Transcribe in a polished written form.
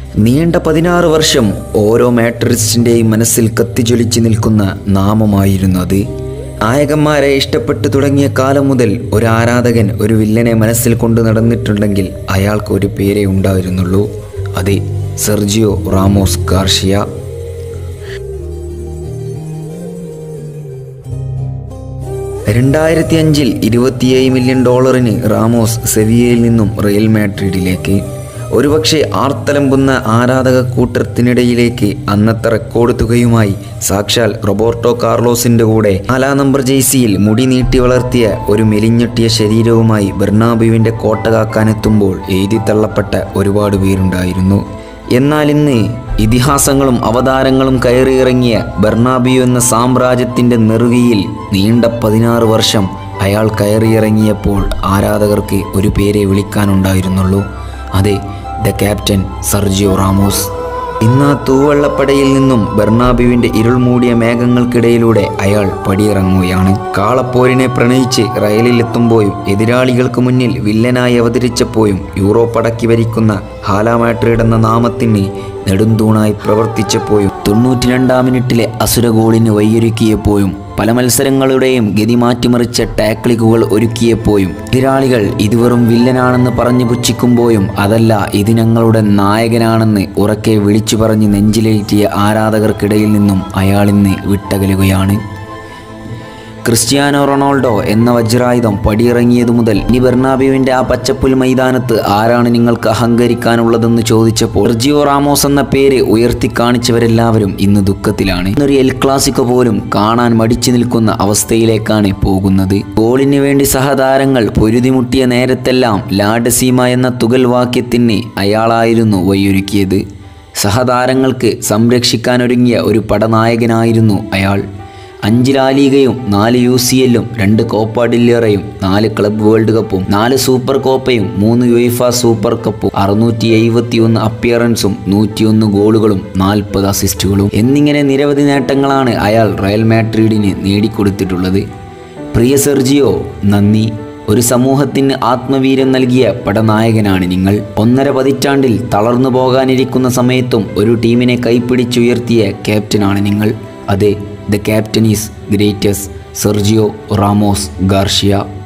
നീണ്ട 16 വർഷം ഓരോ മാഡ്രിഡിസ്റ്റിൻ്റെയും മനസ്സിൽ കത്തിജ്വലിച്ച് നിൽക്കുന്ന നാമമായിരുന്നു അത്. നായകന്മാരെ ഇഷ്ടപ്പെട്ടു തുടങ്ങിയ കാലം മുതൽ ഒരു ആരാധകൻ ഒരു വില്ലനെ മനസ്സിൽ കൊണ്ടു നടന്നിട്ടുണ്ടെങ്കിൽ അയാൾക്ക് ഒരു പേരേ ഉണ്ടായിരുന്നുള്ളൂ. അത് Sergio Ramos Garcia. 2005 $27 million Ramos സെവിയയിൽ നിന്നും റയൽ മാഡ്രിഡിലേക്ക്, ഒരുപക്ഷെ ആർത്തലമ്പുന്ന ആരാധക കൂട്ടത്തിനിടയിലേക്ക് അന്നത്തെ റെക്കോർഡ് തുകയുമായി സാക്ഷാൽ റോബർട്ടോ കാർലോസിൻ്റെ കൂടെ 4 നമ്പർ ജേഴ്സിയിൽ മുടി നീട്ടി വളർത്തിയ ഒരു മെലിഞ്ഞൊട്ടിയ ശരീരവുമായി ബെർണാബ്യൂവിൻ്റെ കോട്ട കാക്കാനെത്തുമ്പോൾ എഴുതിത്തള്ളപ്പെട്ട ഒരുപാട് പേരുണ്ടായിരുന്നു. എന്നാൽ ഇന്ന് ഇതിഹാസങ്ങളും അവതാരങ്ങളും കയറിയിറങ്ങിയ ബെർണാബ്യൂ എന്ന സാമ്രാജ്യത്തിൻ്റെ നെറുകയിൽ നീണ്ട 16 വർഷം അയാൾ കയറിയിറങ്ങിയപ്പോൾ ആരാധകർക്ക് ഒരു പേരെ വിളിക്കാനുണ്ടായിരുന്നുള്ളൂ. അതെ, ദ ക്യാപ്റ്റൻ സെർജിയോ റാമോസ്. ഇന്ന് ആ തൂവെള്ളപ്പടയിൽ നിന്നും ബെർണാബ്യൂവിൻ്റെ ഇരുൾ മൂടിയ മേഘങ്ങൾക്കിടയിലൂടെ അയാൾ പടിയിറങ്ങുകയാണ്. കാളപ്പോരിനെ പ്രണയിച്ച് റയലിലെത്തുമ്പോഴും എതിരാളികൾക്ക് മുന്നിൽ വില്ലനായി അവതരിച്ചപ്പോഴും യൂറോപ്പ് അടക്കി ഭരിക്കുന്ന ഹാല മാഡ്രിഡ് എന്ന നാമത്തിന് നെടുന്തൂണായി പ്രവർത്തിച്ചപ്പോഴും 92-ാം മിനിറ്റിലെ അസുര ഗോളിന് വഴിയൊരുക്കിയപ്പോഴും പല മത്സരങ്ങളുടെയും ഗതി മാറ്റിമറിച്ച ടാക്ലിക്കുകൾ ഒരുക്കിയപ്പോഴും എതിരാളികൾ ഇത് വെറും വില്ലനാണെന്ന് പറഞ്ഞു പുച്ഛിക്കുമ്പോഴും അതല്ല, ഇത് ഞങ്ങളുടെ നായകനാണെന്ന് ഉറക്കെ വിളിച്ചു പറഞ്ഞ് നെഞ്ചിലേറ്റിയ ആരാധകർക്കിടയിൽ നിന്നും അയാളിന്ന് വിട്ടകലുകയാണ്. ക്രിസ്ത്യാനോ റൊണാൾഡോ എന്ന വജ്രായുധം പടിയിറങ്ങിയതു മുതൽ ഇനി ബെർണാബ്യൂവിൻ്റെ ആ പച്ചപ്പുൽ മൈതാനത്ത് ആരാണ് നിങ്ങൾക്ക് അഹങ്കരിക്കാനുള്ളതെന്ന് ചോദിച്ചപ്പോൾ സെർജിയോ റാമോസ് എന്ന പേര് ഉയർത്തിക്കാണിച്ചവരെല്ലാവരും ഇന്ന് ദുഃഖത്തിലാണ്. ഇന്നൊരു എൽ ക്ലാസിക്കോ പോലും കാണാൻ മടിച്ചു നിൽക്കുന്ന അവസ്ഥയിലേക്കാണ് പോകുന്നത്. ഗോളിന് വേണ്ടി സഹതാരങ്ങൾ പൊരുതിമുട്ടിയ നേരത്തെല്ലാം ലാഡസീമ എന്ന തുകൽ വാക്യത്തിന് അയാളായിരുന്നു വഴിയൊരുക്കിയത്. സഹതാരങ്ങൾക്ക് സംരക്ഷിക്കാനൊരുങ്ങിയ ഒരു പടനായകനായിരുന്നു അയാൾ. 5 ലാ ലീഗയും 4 UCLും 2 കോപ്പ ഡില്ലേറയും 4 ക്ലബ് വേൾഡ് കപ്പും 4 സൂപ്പർ കോപ്പയും 3 യുവേഫ സൂപ്പർ കപ്പും 671 അപ്പിയറൻസും 101 ഗോളുകളും 40 അസിസ്റ്റുകളും എന്നിങ്ങനെ നിരവധി നേട്ടങ്ങളാണ് അയാൾ റയൽ മാഡ്രിഡിന് നേടിക്കൊടുത്തിട്ടുള്ളത്. പ്രിയ സെർജിയോ, നന്ദി. ഒരു സമൂഹത്തിന് ആത്മവീര്യം നൽകിയ പടനായകനാണ് നിങ്ങൾ. 1.5 പതിറ്റാണ്ടിൽ തളർന്നു പോകാനിരിക്കുന്ന സമയത്തും ഒരു ടീമിനെ കൈപ്പിടിച്ചുയർത്തിയ ക്യാപ്റ്റനാണ് നിങ്ങൾ. അതെ, the captain is greatest Sergio Ramos Garcia.